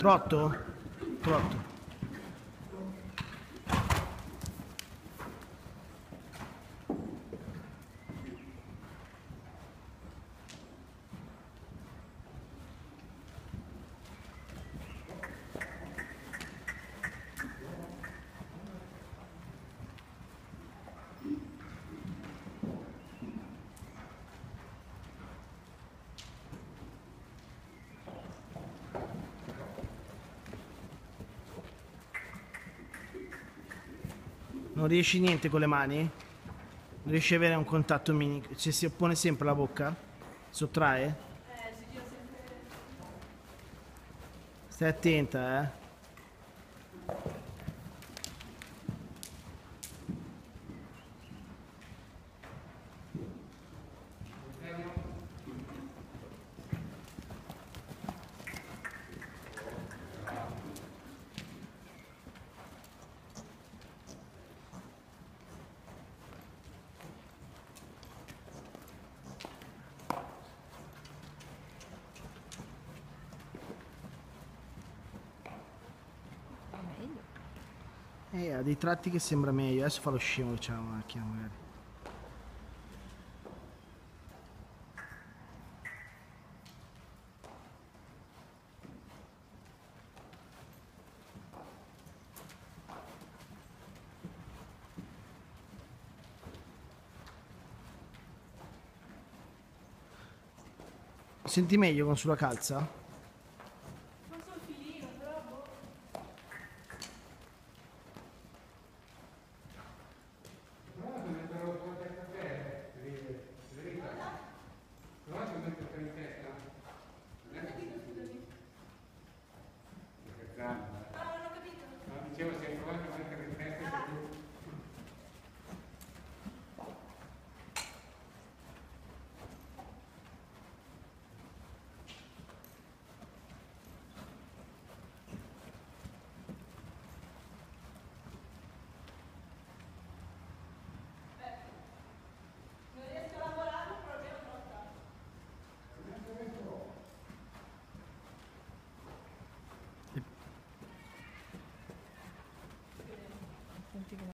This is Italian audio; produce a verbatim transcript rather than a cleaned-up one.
Trotto? Trotto. Non riesci niente con le mani? Non riesci ad avere un contatto minimo? Cioè, si oppone sempre la bocca? Sottrae? Stai attenta, eh? Eh, ha dei tratti che sembra meglio. Adesso fa lo scemo che c'ha la macchina, magari. Senti meglio con sulla calza?